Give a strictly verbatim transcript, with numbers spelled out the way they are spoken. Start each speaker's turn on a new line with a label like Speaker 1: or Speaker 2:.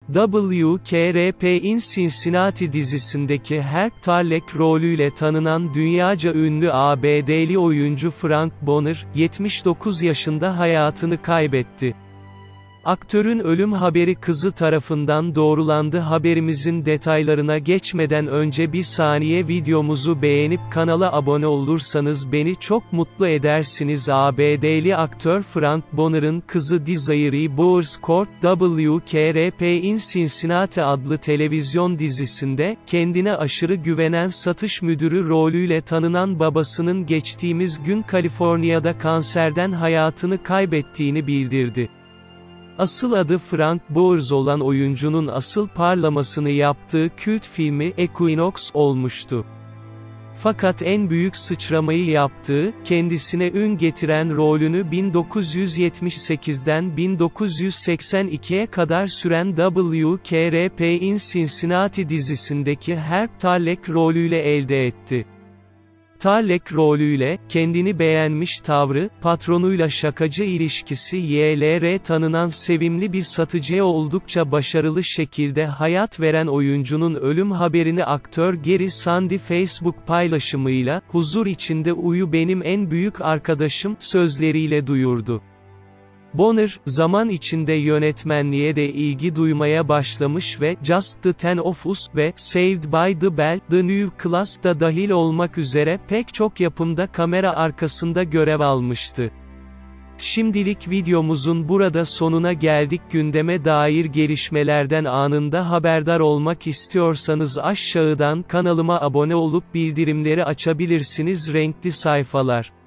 Speaker 1: W K R P in Cincinnati dizisindeki Herb Tarlek rolüyle tanınan dünyaca ünlü A B D'li oyuncu Frank Bonner, yetmiş dokuz yaşında hayatını kaybetti. Aktörün ölüm haberi kızı tarafından doğrulandı. Haberimizin detaylarına geçmeden önce bir saniye videomuzu beğenip kanala abone olursanız beni çok mutlu edersiniz. A B D'li aktör Frank Bonner'ın kızı Desiree Bowers Court, W K R P in Cincinnati adlı televizyon dizisinde, kendine aşırı güvenen satış müdürü rolüyle tanınan babasının geçtiğimiz gün Kaliforniya'da kanserden hayatını kaybettiğini bildirdi. Asıl adı Frank Bowers olan oyuncunun asıl parlamasını yaptığı kült filmi Equinox olmuştu. Fakat en büyük sıçramayı yaptığı, kendisine ün getiren rolünü bin dokuz yüz yetmiş sekizden bin dokuz yüz seksen ikiye kadar süren W K R P in Cincinnati dizisindeki Herb Tarlek rolüyle elde etti. Tarlek rolüyle, kendini beğenmiş tavrı, patronuyla şakacı ilişkisi Y L R tanınan sevimli bir satıcıya oldukça başarılı şekilde hayat veren oyuncunun ölüm haberini aktör Gary Sandy Facebook paylaşımıyla, "Huzur içinde uyu benim en büyük arkadaşım" sözleriyle duyurdu. Bonner, zaman içinde yönetmenliğe de ilgi duymaya başlamış ve Just the Ten of Us ve Saved by the Bell, The New Class da dahil olmak üzere pek çok yapımda kamera arkasında görev almıştı. Şimdilik videomuzun burada sonuna geldik. Gündeme dair gelişmelerden anında haberdar olmak istiyorsanız aşağıdan kanalıma abone olup bildirimleri açabilirsiniz. Renkli sayfalar.